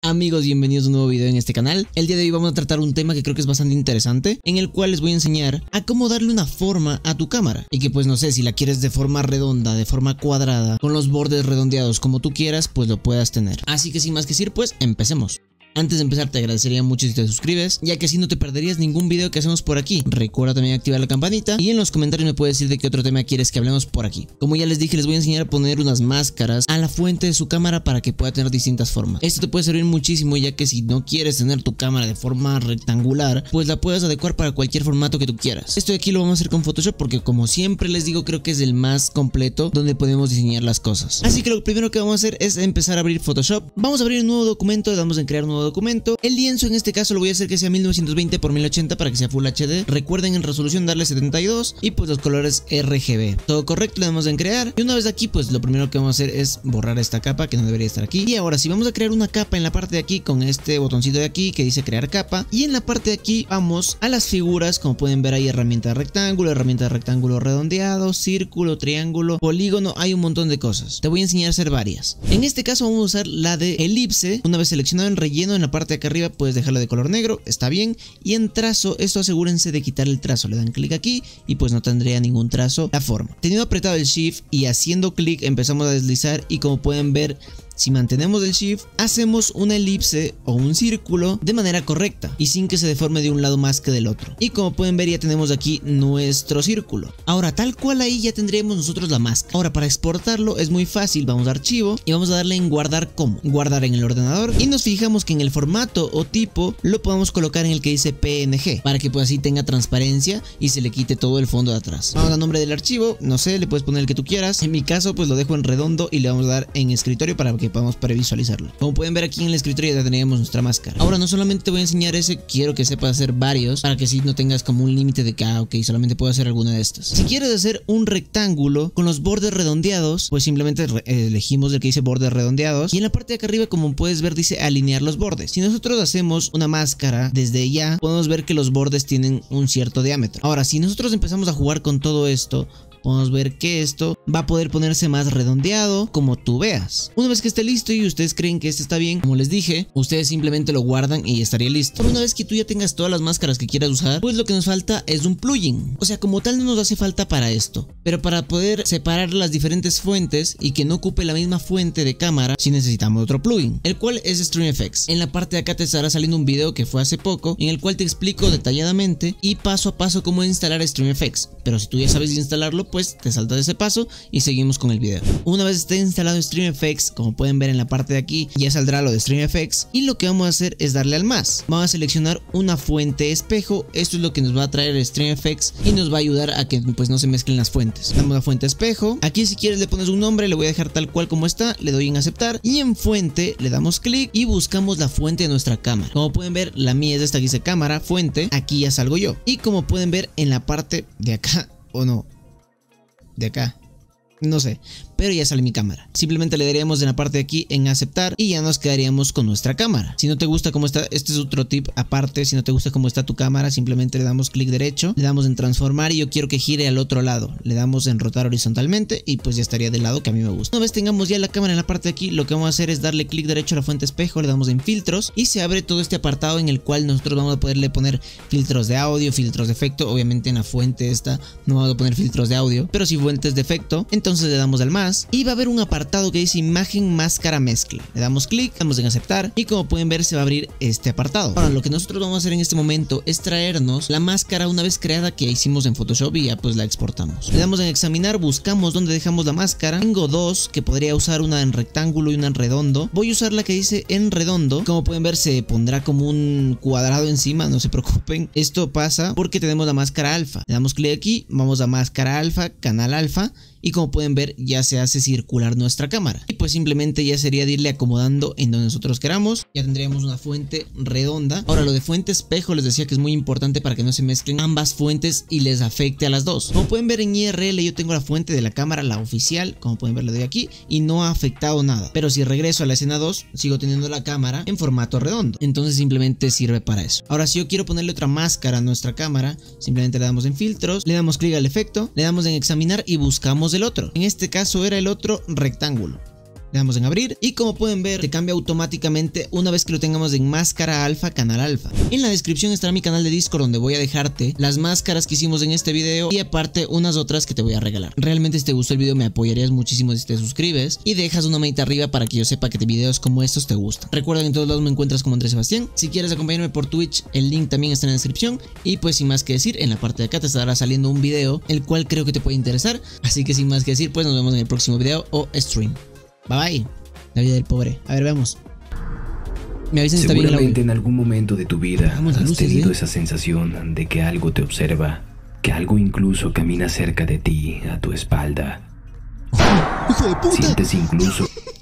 Amigos, bienvenidos a un nuevo video en este canal. El día de hoy vamos a tratar un tema que creo que es bastante interesante, en el cual les voy a enseñar a cómo darle una forma a tu cámara. Y que pues no sé, si la quieres de forma redonda, de forma cuadrada, con los bordes redondeados como tú quieras, pues lo puedas tener. Así que sin más que decir, pues empecemos. Antes de empezar te agradecería mucho si te suscribes, ya que así no te perderías ningún video que hacemos por aquí. Recuerda también activar la campanita y en los comentarios me puedes decir de qué otro tema quieres que hablemos por aquí. Como ya les dije, les voy a enseñar a poner unas máscaras a la fuente de su cámara para que pueda tener distintas formas. Esto te puede servir muchísimo, ya que si no quieres tener tu cámara de forma rectangular, pues la puedes adecuar para cualquier formato que tú quieras. Esto de aquí lo vamos a hacer con Photoshop porque, como siempre les digo, creo que es el más completo donde podemos diseñar las cosas. Así que lo primero que vamos a hacer es empezar a abrir Photoshop. Vamos a abrir un nuevo documento, le damos en crear un nuevo documento. El lienzo en este caso lo voy a hacer que sea 1920 x 1080 para que sea Full HD. Recuerden en resolución darle 72 y pues los colores RGB. Todo correcto, le damos en crear. Y una vez aquí, pues lo primero que vamos a hacer es borrar esta capa que no debería estar aquí. Y ahora sí, vamos a crear una capa en la parte de aquí con este botoncito de aquí que dice crear capa. Y en la parte de aquí vamos a las figuras. Como pueden ver, hay herramienta de rectángulo redondeado, círculo, triángulo, polígono. Hay un montón de cosas. Te voy a enseñar a hacer varias. En este caso vamos a usar la de elipse. Una vez seleccionado el relleno, en la parte de acá arriba puedes dejarlo de color negro, está bien. Y en trazo, esto asegúrense de quitar el trazo, le dan clic aquí y pues no tendría ningún trazo la forma. Teniendo apretado el shift y haciendo clic empezamos a deslizar y como pueden ver, si mantenemos el shift, hacemos una elipse o un círculo de manera correcta y sin que se deforme de un lado más que del otro. Y como pueden ver, ya tenemos aquí nuestro círculo. Ahora, tal cual ahí ya tendríamos nosotros la máscara. Ahora, para exportarlo es muy fácil, vamos a archivo y vamos a darle en guardar como. Guardar en el ordenador y nos fijamos que en el formato o tipo lo podemos colocar en el que dice PNG para que pues así tenga transparencia y se le quite todo el fondo de atrás. Vamos a nombre del archivo, no sé, le puedes poner el que tú quieras. En mi caso pues lo dejo en redondo y le vamos a dar en escritorio para que podamos previsualizarlo. Como pueden ver, aquí en el escritorio ya tendríamos nuestra máscara. Ahora no solamente te voy a enseñar ese, quiero que sepas hacer varios para que si no tengas como un límite de que ok, solamente puedo hacer alguna de estas. Si quieres hacer un rectángulo con los bordes redondeados, pues simplemente elegimos el que dice bordes redondeados y en la parte de acá arriba, como puedes ver, dice alinear los bordes. Si nosotros hacemos una máscara desde ya, podemos ver que los bordes tienen un cierto diámetro. Ahora, si nosotros empezamos a jugar con todo esto, podemos ver que esto va a poder ponerse más redondeado como tú veas. Una vez que esté listo y ustedes creen que este está bien, como les dije, ustedes simplemente lo guardan y estaría listo. Pero una vez que tú ya tengas todas las máscaras que quieras usar, pues lo que nos falta es un plugin. O sea, como tal no nos hace falta para esto, pero para poder separar las diferentes fuentes y que no ocupe la misma fuente de cámara, sí necesitamos otro plugin, el cual es StreamFX. En la parte de acá te estará saliendo un video que fue hace poco, en el cual te explico detalladamente y paso a paso cómo instalar StreamFX. Pero si tú ya sabes instalarlo, pues te saltas ese paso y seguimos con el video. Una vez esté instalado StreamFX, como pueden ver en la parte de aquí, ya saldrá lo de StreamFX y lo que vamos a hacer es darle al más. Vamos a seleccionar una fuente espejo. Esto es lo que nos va a traer StreamFX y nos va a ayudar a que pues no se mezclen las fuentes. Damos a fuente espejo. Aquí si quieres le pones un nombre, le voy a dejar tal cual como está, le doy en aceptar y en fuente le damos clic y buscamos la fuente de nuestra cámara. Como pueden ver, la mía es esta que dice cámara, fuente, aquí ya salgo yo. Y como pueden ver en la parte de acá, o no, de acá, no sé, pero ya sale mi cámara. Simplemente le daríamos en la parte de aquí en aceptar y ya nos quedaríamos con nuestra cámara. Si no te gusta cómo está, este es otro tip aparte. Si no te gusta cómo está tu cámara, simplemente le damos clic derecho, le damos en transformar y yo quiero que gire al otro lado, le damos en rotar horizontalmente y pues ya estaría del lado que a mí me gusta. Una vez tengamos ya la cámara en la parte de aquí, lo que vamos a hacer es darle clic derecho a la fuente espejo, le damos en filtros y se abre todo este apartado en el cual nosotros vamos a poderle poner filtros de audio, filtros de efecto. Obviamente en la fuente esta no vamos a poner filtros de audio, pero si fuentes de efecto, entonces le damos al más y va a haber un apartado que dice imagen, máscara, mezcla. Le damos clic, damos en aceptar y como pueden ver se va a abrir este apartado. Ahora lo que nosotros vamos a hacer en este momento es traernos la máscara una vez creada que hicimos en Photoshop y ya pues la exportamos. Le damos en examinar, buscamos dónde dejamos la máscara. Tengo dos que podría usar, una en rectángulo y una en redondo. Voy a usar la que dice en redondo. Como pueden ver se pondrá como un cuadrado encima, no se preocupen. Esto pasa porque tenemos la máscara alfa. Le damos clic aquí, vamos a máscara alfa, canal alfa. Y como pueden ver ya se hace circular nuestra cámara. Y pues simplemente ya sería de irle acomodando en donde nosotros queramos. Ya tendríamos una fuente redonda. Ahora lo de fuente espejo les decía que es muy importante para que no se mezclen ambas fuentes y les afecte a las dos. Como pueden ver en IRL yo tengo la fuente de la cámara, la oficial. Como pueden ver le doy aquí y no ha afectado nada. Pero si regreso a la escena 2 sigo teniendo la cámara en formato redondo. Entonces simplemente sirve para eso. Ahora si yo quiero ponerle otra máscara a nuestra cámara, simplemente le damos en filtros, le damos clic al efecto, le damos en examinar y buscamos el otro. En este caso era el otro rectángulo. Le damos en abrir y como pueden ver te cambia automáticamente una vez que lo tengamos en máscara alfa, canal alfa. En la descripción estará mi canal de Discord donde voy a dejarte las máscaras que hicimos en este video y aparte unas otras que te voy a regalar. Realmente si te gustó el video me apoyarías muchísimo si te suscribes y dejas una manita arriba para que yo sepa que videos como estos te gustan. Recuerda que en todos lados me encuentras como Andrés Sebastián. Si quieres acompañarme por Twitch, el link también está en la descripción. Y pues sin más que decir, en la parte de acá te estará saliendo un video el cual creo que te puede interesar. Así que sin más que decir, pues nos vemos en el próximo video o stream. Bye bye. La vida del pobre. A ver, veamos. Me avisen si está bien el audio. Seguramente en algún momento de tu vida has tenido esa sensación de que algo te observa, que algo incluso camina cerca de ti, a tu espalda. ¡Hijo de puta! Sientes incluso